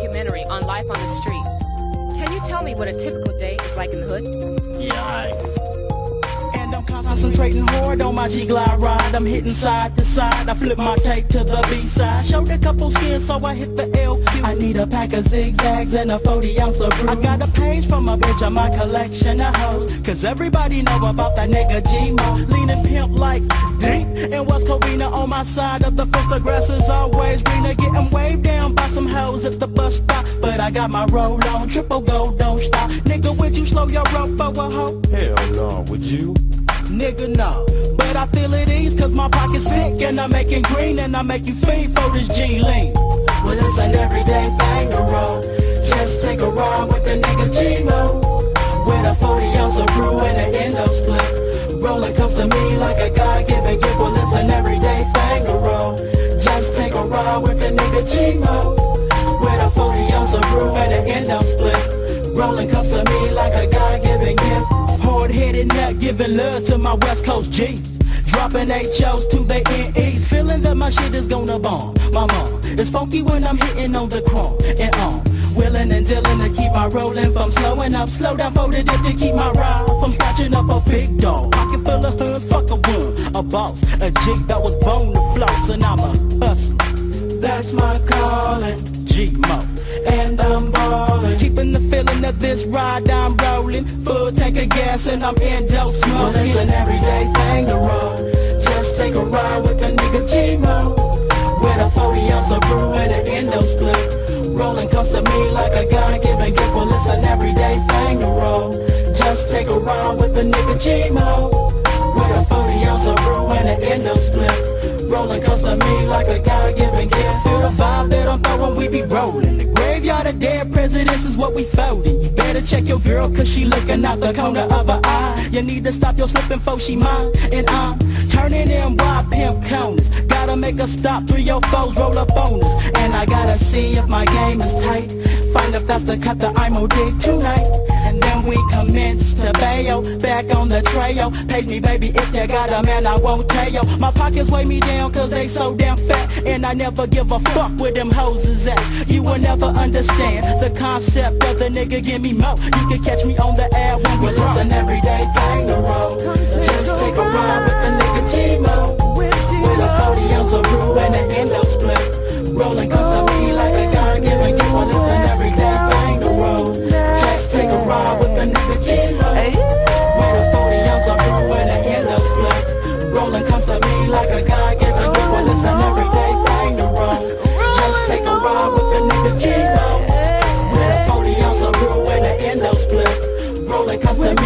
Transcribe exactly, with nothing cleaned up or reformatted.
documentary on life on the streets. Can you tell me what a typical day is like in the hood? Yeah, alright. Concentrating hard on my G-Glide ride. I'm hitting side to side. I flip my tape to the B-side. Showed a couple skins, so I hit the L Q. I need a pack of zigzags and a forty ounce of brew. I got a page from a bitch on my collection of hoes, cause everybody know about that nigga G-Mo. Leaning pimp like D. And West Covina on my side of the fence. The grass is always greener. Getting waved down by some hoes at the bus stop. But I got my roll on. Triple gold, don't stop. Nigga, would you slow your rope for a hoe? Hell no, would you? Nigga, no. But I feel it ease, cause my pocket's thick, and I'm making green, and I make you fiend for this G-Lean. Well, it's an everyday thing to roll. Just take a ride with the nigga G-Mo. With a forty ounce of brew and an endo split. Rolling comes to me like a God-given gift. Well, it's an everyday thing to roll. Just take a ride with the nigga G-Mo. With a forty ounce of brew and an endo split. Rolling comes to me like a God-given gift. Hard-headed nut, giving love to my West Coast G's. Dropping H O's to the N E's. Feeling that my shit is gonna bomb. My mom, it's funky when I'm hitting on the chrome and on. Willing and dealing to keep my rolling from slowing up. Slow down for the dip to keep my ride from scratching up a big dog. Pocket full of hoods, fuck a one. A boss, a G that was born to floss. And I'm a hustler. That's my calling. G-Mo. And I'm ballin', keeping the feeling of this ride I'm rollin'. Full tank of gas and I'm endo smoking. Well, it's an everyday thing to roll. Just take a ride with the nigga G-Mo. With a forty ounce of brew and an endo split. Rollin' comes to me like a God-given gift. Well, it's an everyday thing to roll. Just take a ride with the nigga G-Mo. With a forty ounce of brew and an endo split. Rollin' comes to me like a God-given gift. Feel the vibe that I'm throwin', we be rollin'. The graveyard of dead presidents is what we foldin'. You better check your girl, cause she lookin' out the corner of her eye. You need to stop your slippin' before she mine. And I'm turning in wild pimp corners. Gotta make a stop, three your foes roll up on us. And I gotta see if my game is tight. Find if that's the cut that I'ma dig tonight. And then we commence to bail, back on the trail. Pay me, baby, if you got a man, I won't tell you. My pockets weigh me down, cause they so damn fat. And I never give a fuck where them hoes is at. You will never understand the concept of the nigga give me more. You can catch me on the air when we Well, it's an everyday thing to roll. Just take a ride with the nigga G-Mo. With a forty ounce of brew and an endo split. Rolling comes to me like a God-given gift. Well, it's an everyday thing to roll. Just take a ride with the nigga G-Mo. With a forty ounce of brew and an endo split. Rolling comes to me like a God-given gift. Well, it's an everyday thing to roll. Just take a ride with the nigga G-Mo. With a forty ounce of brew and an endo split. Rolling comes to me